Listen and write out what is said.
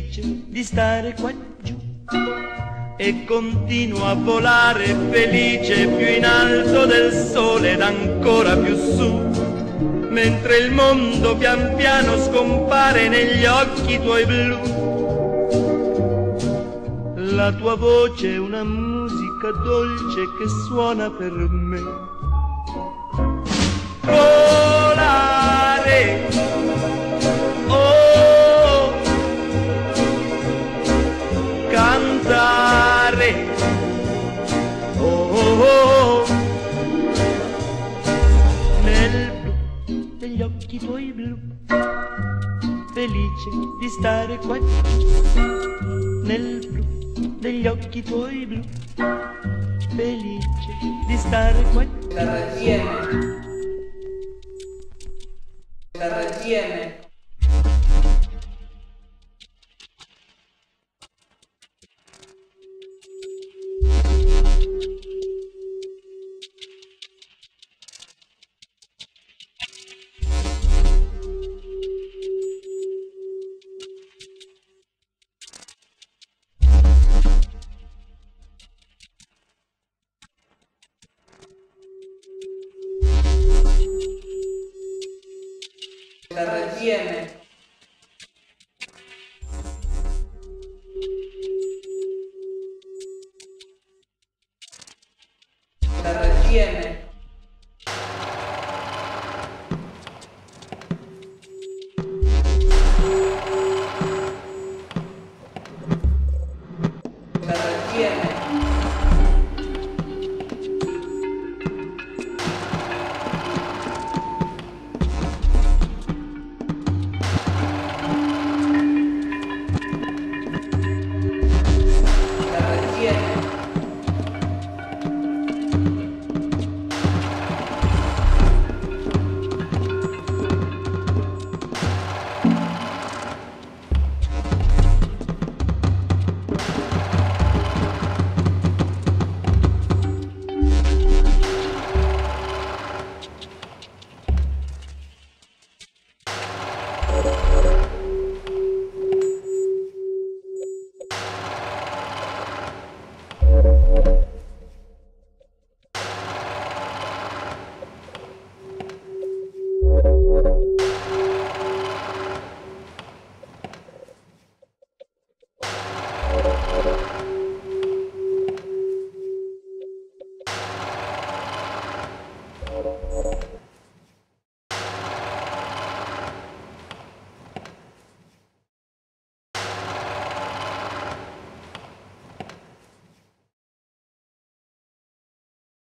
felice di stare qua giù e continuo a volare felice più in alto del sole ed ancora più su, mentre il mondo pian piano scompare negli occhi tuoi blu. La tua voce è una musica dolce che suona per me. Volare, oh, cantare, oh, oh, oh, nel blu degli occhi tuoi blu, felice di stare qua nel blu degli occhi tuoi blu, felice di stare qua. La retiene. La retiene. La retiene. La retiene.